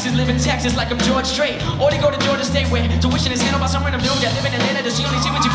taxes, live in Texas like I'm George Strait. Or they go to Georgia State where tuition is handled by some random dude that live in Atlanta. Does she only see what you